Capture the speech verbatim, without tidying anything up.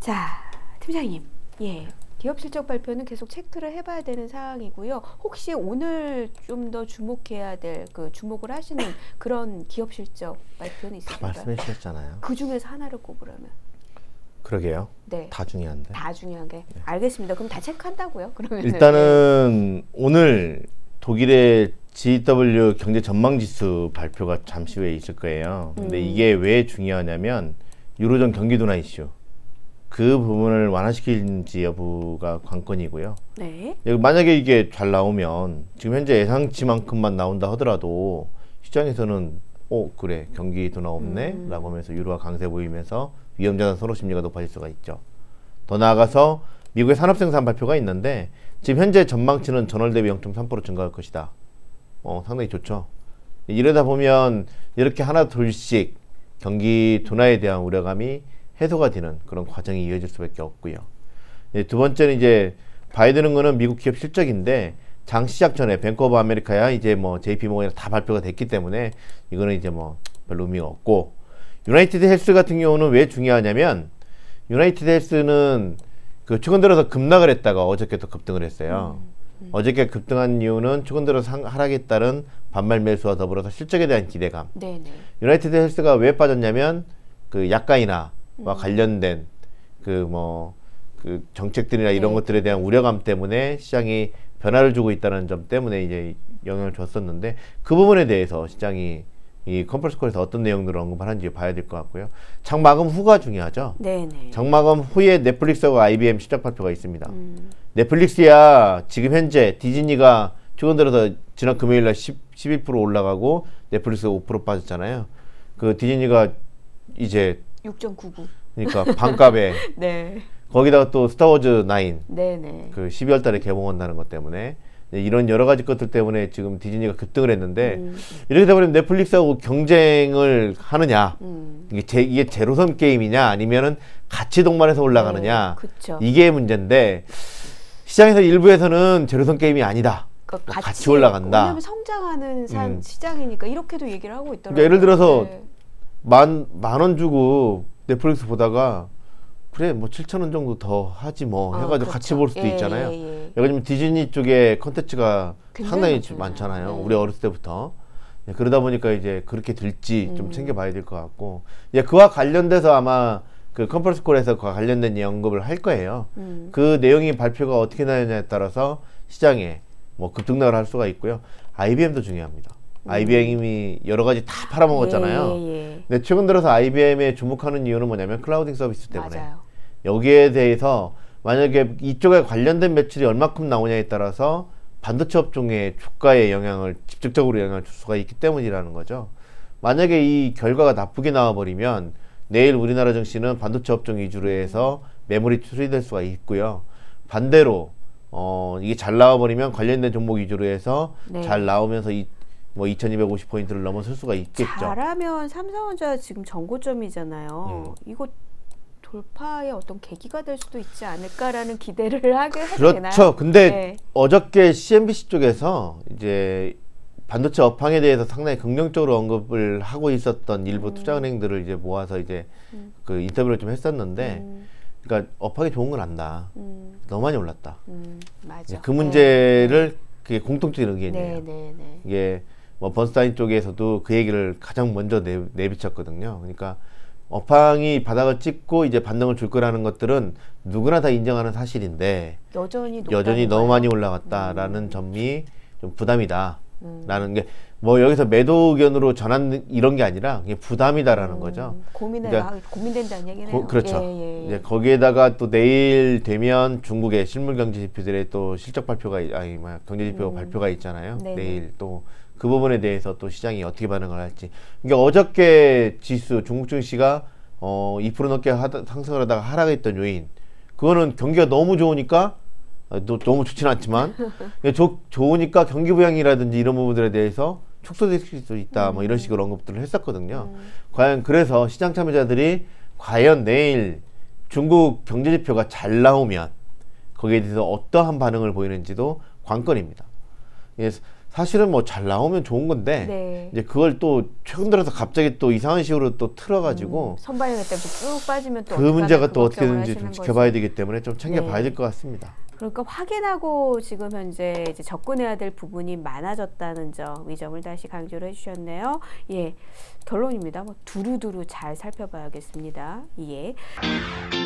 자, 팀장님, 예, 기업 실적 발표는 계속 체크를 해봐야 되는 사항이고요. 혹시 오늘 좀 더 주목해야 될 그 주목을 하시는 그런 기업 실적 발표는 있을까요? 다 말씀해 주셨잖아요. 그 중에서 하나를 꼽으라면. 그러게요. 네. 다 중요한데. 다 중요하게. 네. 알겠습니다. 그럼 다 체크한다고요? 그러면 일단은 오늘 독일의 지 더블유 경제 전망 지수 발표가 잠시 후에 있을 거예요. 근데 음. 이게 왜 중요하냐면 유로존 경기 둔화 이슈. 그 부분을 완화시키는지 여부가 관건이고요. 네. 만약에 이게 잘 나오면 지금 현재 예상치만큼만 나온다 하더라도 시장에서는 어 그래 경기 둔화 없네 음. 라고 하면서 유로화 강세 보이면서 위험자산 선호 심리가 높아질 수가 있죠. 더 나아가서 미국의 산업생산 발표가 있는데 지금 현재 전망치는 전월 대비 영 점 삼 퍼센트 증가할 것이다. 어, 상당히 좋죠. 이러다 보면 이렇게 하나 둘씩 경기 둔화에 대한 우려감이 해소가 되는 그런 과정이 이어질 수밖에 없고요. 두 번째는 이제 봐야 되는 거는 미국 기업 실적인데 장 시작 전에 뱅크 오브 아메리카야 이제 뭐 제이피모건이랑 다 발표가 됐기 때문에 이거는 이제 뭐 별로 의미가 없고, 유나이티드 헬스 같은 경우는 왜 중요하냐면 유나이티드 헬스는 그 최근 들어서 급락을 했다가 어저께 또 급등을 했어요. 음, 음. 어저께 급등한 이유는 최근 들어서 상, 하락에 따른 반발 매수와 더불어서 실적에 대한 기대감. 네네. 유나이티드 헬스가 왜 빠졌냐면 그 약가 인하와 음. 관련된 그 뭐 그 정책들이나 이런 네. 것들에 대한 우려감 때문에 시장이 변화를 주고 있다는 점 때문에 이제 영향을 줬었는데, 그 부분에 대해서 시장이 이 컨퍼런스콜에서 어떤 내용들을 언급하는지 봐야 될 것 같고요. 장마감 후가 중요하죠. 네네. 장마감 후에 넷플릭스하고 아이비엠 실적 발표가 있습니다. 음. 넷플릭스야 지금 현재 디즈니가 최근 들어서 지난 금요일날 십일 퍼센트 올라가고 넷플릭스가 오 퍼센트 빠졌잖아요. 그 디즈니가 이제 육 점 구구. 그러니까 반값에 네. 거기다가 또 스타워즈 나인 네네. 그 십이월 달에 개봉한다는 것 때문에 이런 여러 가지 것들 때문에 지금 디즈니가 급등을 했는데 음. 이렇게 되버리면 넷플릭스하고 경쟁을 하느냐, 음. 이게, 제, 이게 제로섬 게임이냐 아니면은 같이 동반해서 올라가느냐, 네, 이게 문제인데 시장에서 일부에서는 제로섬 게임이 아니다. 그러니까 같이, 같이 올라간다. 왜냐면 성장하는 산, 음. 시장이니까 이렇게도 얘기를 하고 있더라고요. 그러니까 예를 들어서 네. 만, 만 원 주고 넷플릭스 보다가 그래 뭐 칠천 원 정도 더 하지 뭐 아, 해가지고 그렇죠. 같이 볼 수도 예, 있잖아요. 예, 예. 요즘 디즈니 쪽에 컨텐츠가 상당히 많잖아요. 많잖아요. 네. 우리 어렸을 때부터. 예, 그러다 보니까 이제 그렇게 될지 음. 좀 챙겨봐야 될 것 같고, 예, 그와 관련돼서 아마 그 컨퍼런스 콜에서 그와 관련된 언급을 할 거예요. 음. 그 내용이 발표가 어떻게 나느냐에 따라서 시장에 뭐 급등락을 할 수가 있고요. 아이비엠도 중요합니다. 음. 아이비엠이 여러 가지 다 팔아먹었잖아요. 예, 예. 근데 최근 들어서 아이비엠에 주목하는 이유는 뭐냐면 클라우딩 서비스 때문에. 맞아요. 여기에 대해서 만약에 이쪽에 관련된 매출이 얼마큼 나오냐에 따라서 반도체 업종의 주가에 영향을 직접적으로 영향을 줄 수가 있기 때문이라는 거죠. 만약에 이 결과가 나쁘게 나와버리면 내일 우리나라 증시는 반도체 업종 위주로 해서 매물이 추리될 수가 있고요. 반대로 어 이게 잘 나와버리면 관련된 종목 위주로 해서 네. 잘 나오면서 이 뭐 이천이백오십 포인트를 넘어설 수가 있겠죠. 잘하면 삼성전자 지금 정고점이잖아요. 음. 이거 돌파의 어떤 계기가 될 수도 있지 않을까라는 기대를 하게 해도 그렇죠. 되나요? 그렇죠. 근데 네. 어저께 씨엔비씨 쪽에서 이제 반도체 업황에 대해서 상당히 긍정적으로 언급을 하고 있었던 일부 음. 투자은행들을 이제 모아서 이제 음. 그 인터뷰를 좀 했었는데, 음. 그러니까 업황이 좋은 건 안다. 음. 너무 많이 올랐다. 음. 맞아. 그 문제를 네. 그게 공통적인 의견이에요. 네, 네, 네. 이게 뭐 번스타인 쪽에서도 그 얘기를 가장 먼저 내, 내비쳤거든요. 그러니까 업황이 바닥을 찍고 이제 반등을 줄 거라는 것들은 누구나 다 인정하는 사실인데 여전히, 여전히 너무 많이 올라갔다라는 음. 점이 좀 부담이다 음. 라는 게 뭐 여기서 매도 의견으로 전한 이런 게 아니라 그게 부담이다라는 음. 거죠. 고민을 그러니까 고민된다는 얘기네요. 고, 그렇죠. 예, 예, 예. 이제 거기에다가 또 내일 되면 중국의 실물 경제 지표들의 또 실적 발표가 아니 뭐야 경제 지표 음. 발표가 있잖아요. 네네. 내일 또 그 부분에 대해서 또 시장이 어떻게 반응을 할지. 그러니까 어저께 지수 중국 증시가 어 이 퍼센트 넘게 하다, 상승을 하다가 하락했던 요인, 그거는 경기가 너무 좋으니까 어, 또, 너무 좋지는 않지만 조, 좋으니까 경기 부양이라든지 이런 부분들에 대해서 축소될 수 있다. 음. 뭐 이런 식으로 언급들을 했었거든요. 음. 과연 그래서 시장 참여자들이 과연 내일 중국 경제 지표가 잘 나오면 거기에 대해서 어떠한 반응을 보이는지도 관건입니다. 예, 사실은 뭐 잘 나오면 좋은 건데 네. 이제 그걸 또 최근 들어서 갑자기 또 이상한 식으로 또 틀어가지고 음, 선반영회 때문에 쭉 빠지면 또 그 어떡하나 문제가 그 또 어떻게 걱정을 되는지 좀 하시는 지켜봐야 거죠. 되기 때문에 좀 챙겨봐야 네. 될 것 같습니다. 그러니까 확인하고 지금 현재 이제 접근해야 될 부분이 많아졌다는 점, 이 점을 다시 강조를 해주셨네요. 예, 결론입니다. 뭐 두루두루 잘 살펴봐야겠습니다. 예.